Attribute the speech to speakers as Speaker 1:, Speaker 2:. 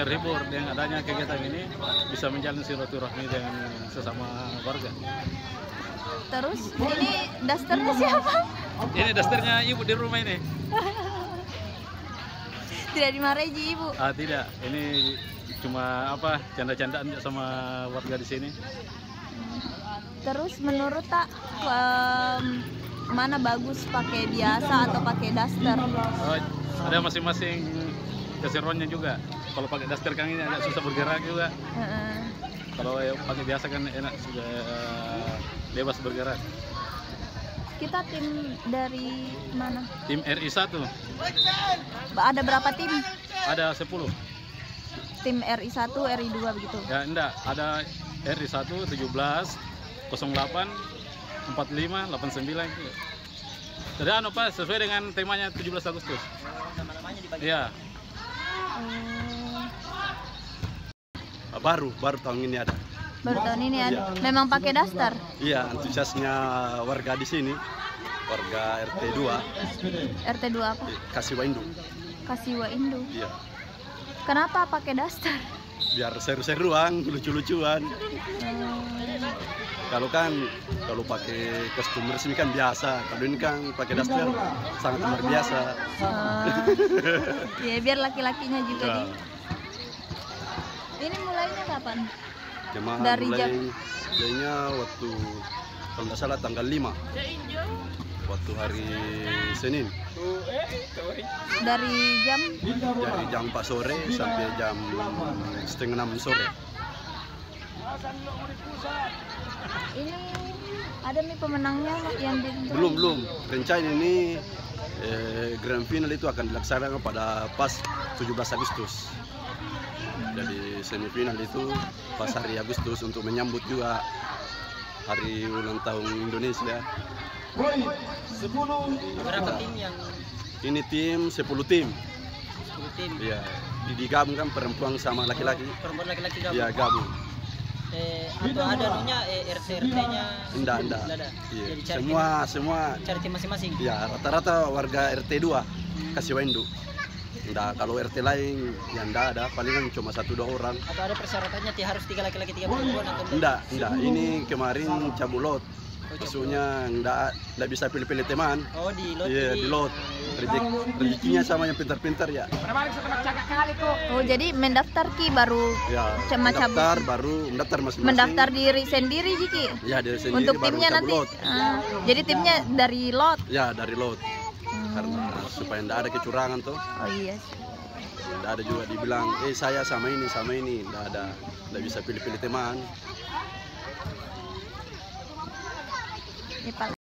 Speaker 1: terhibur dengan adanya kegiatan ini, bisa menjalin silaturahmi dengan sesama warga.
Speaker 2: Terus ini dasternya siapa?
Speaker 1: Ini dasternya ibu di rumah ini.
Speaker 2: Tidak dimarahi Ji, Ibu?
Speaker 1: Tidak, ini cuma apa canda-candaan sama warga di sini.
Speaker 2: Terus menurut tak mana bagus pakai biasa atau pakai daster?
Speaker 1: Ada masing-masing keseruannya juga. Kalau pakai daster kan ini agak susah bergerak juga. Kalau pakai biasa kan enak, sudah bebas bergerak.
Speaker 2: Kita tim dari mana?
Speaker 1: Tim RI1.
Speaker 2: Ada berapa tim?
Speaker 1: Ada 10.
Speaker 2: Tim RI1, RI2 begitu?
Speaker 1: Ya enggak, ada RI1 17, 08, 45, 89 itu. Jadi Pak, sesuai dengan temanya 17 Agustus.
Speaker 3: Nama-namanya dibagi.
Speaker 1: Iya.
Speaker 4: Baru tahun ini ada.
Speaker 2: Baru tahun ini ada. Memang pakai daster?
Speaker 4: Iya, antusiasnya warga di sini, warga RT2.
Speaker 2: RT2 apa?
Speaker 4: Kasiwa Induk.
Speaker 2: Kasiwa Induk.
Speaker 4: Iya.
Speaker 2: Kenapa pakai daster?
Speaker 4: Biar seru-seruan, lucu-lucuan. Kalau pakai kostum resmi kan biasa. Kalau ini kan pakai daster sangat luar biasa.
Speaker 2: Ya biar laki-lakinya juga nih. Ini mulainya kapan? Dari
Speaker 4: mulainya waktu kalau nggak salah tanggal 5. Waktu hari Senin.
Speaker 2: Dari jam
Speaker 4: 4 sore sampai jam setengah 6 sore.
Speaker 2: Ini ada nih pemenangnya yang
Speaker 4: Belum. Rencana ini grand final itu akan dilaksanakan pada pas 17 Agustus. Jadi semifinal itu pas hari Agustus untuk menyambut juga hari ulang tahun Indonesia.
Speaker 3: Berapa tim yang?
Speaker 4: Ini tim 10 tim.
Speaker 3: 10 tim.
Speaker 4: Iya, digabungkan perempuan sama laki-laki.
Speaker 3: Perempuan laki-laki gabung.
Speaker 4: Iya, gabung.
Speaker 3: Atau ada anunya RT-nya?
Speaker 4: Enggak. Iya. Semua
Speaker 3: cari tim masing-masing.
Speaker 4: Iya, rata-rata warga RT2 Kasiwa Induk. Enggak, kalau RT lain yang enggak ada, palingan cuma 1-2 orang.
Speaker 3: Atau ada persyaratannya harus 3 laki-laki 3 perempuan atau
Speaker 4: enggak? Ini kemarin cabulot. Maksudnya enggak bisa pilih-pilih teman.
Speaker 3: Oh, di lot.
Speaker 4: Iya, di lot. Rezekinya sama yang pintar-pintar ya.
Speaker 2: Oh, jadi mendaftar Ki baru
Speaker 4: ya,
Speaker 2: macam
Speaker 4: mendaftar baru mendaftar masing-masing.
Speaker 2: Mendaftar diri sendiri Ki.
Speaker 4: Ya, diri sendiri.
Speaker 2: Untuk timnya nanti. Jadi timnya dari lot.
Speaker 4: Ya, dari lot. Karena supaya tidak ada kecurangan tuh.
Speaker 2: Oh iya sih.
Speaker 4: Tidak ada juga dibilang, saya sama ini, tidak ada, tidak bisa pilih-pilih teman.
Speaker 2: Ini